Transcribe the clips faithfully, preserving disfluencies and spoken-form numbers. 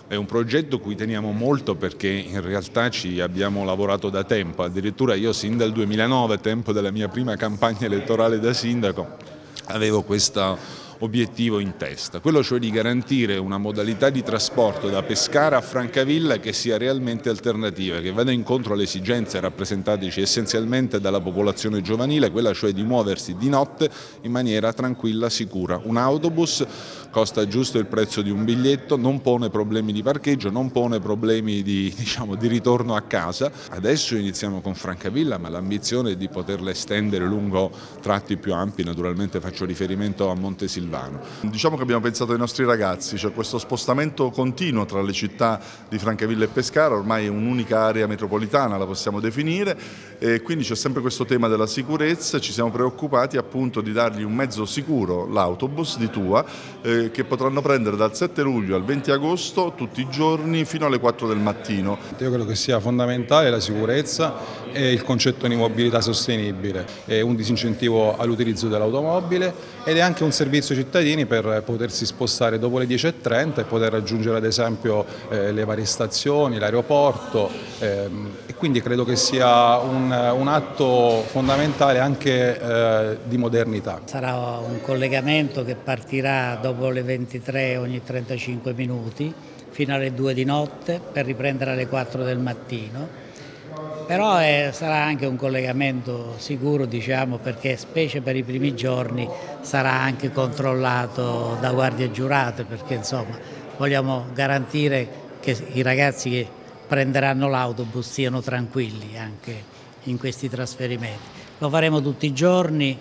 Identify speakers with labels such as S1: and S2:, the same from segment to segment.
S1: È un progetto cui teniamo molto perché in realtà ci abbiamo lavorato da tempo, addirittura io sin dal duemilanove, tempo della mia prima campagna elettorale da sindaco, avevo questo obiettivo in testa, quello cioè di garantire una modalità di trasporto da Pescara a Francavilla che sia realmente alternativa, che vada incontro alle esigenze rappresentateci essenzialmente dalla popolazione giovanile, quella cioè di muoversi di notte in maniera tranquilla, sicura. Un autobus costa giusto il prezzo di un biglietto, non pone problemi di parcheggio, non pone problemi di, diciamo, di ritorno a casa. Adesso iniziamo con Francavilla, ma l'ambizione è di poterla estendere lungo tratti più ampi, naturalmente faccio riferimento a Montesilvano.
S2: Diciamo che abbiamo pensato ai nostri ragazzi, cioè questo spostamento continuo tra le città di Francavilla e Pescara, ormai è un'unica area metropolitana, la possiamo definire, e quindi c'è sempre questo tema della sicurezza. Ci siamo preoccupati appunto di dargli un mezzo sicuro, l'autobus di Tua, eh, che potranno prendere dal sette luglio al venti agosto tutti i giorni fino alle quattro del mattino.
S3: Io credo che sia fondamentale la sicurezza e il concetto di mobilità sostenibile, è un disincentivo all'utilizzo dell'automobile ed è anche un servizio ai cittadini per potersi spostare dopo le dieci e trenta e poter raggiungere ad esempio eh, le varie stazioni, l'aeroporto, ehm, e quindi credo che sia un, un atto fondamentale anche eh, di modernità.
S4: Sarà un collegamento che partirà dopo le ventitré ogni trentacinque minuti fino alle due di notte per riprendere alle quattro del mattino. Però è, sarà anche un collegamento sicuro, diciamo, perché specie per i primi giorni sarà anche controllato da guardie giurate, perché insomma vogliamo garantire che i ragazzi che prenderanno l'autobus siano tranquilli anche in questi trasferimenti. Lo faremo tutti i giorni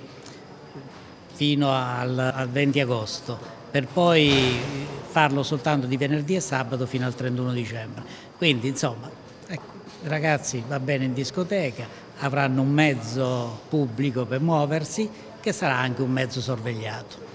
S4: fino al, al venti agosto, per poi farlo soltanto di venerdì e sabato fino al trentuno dicembre. Quindi insomma, ecco, i ragazzi va bene in discoteca, avranno un mezzo pubblico per muoversi che sarà anche un mezzo sorvegliato.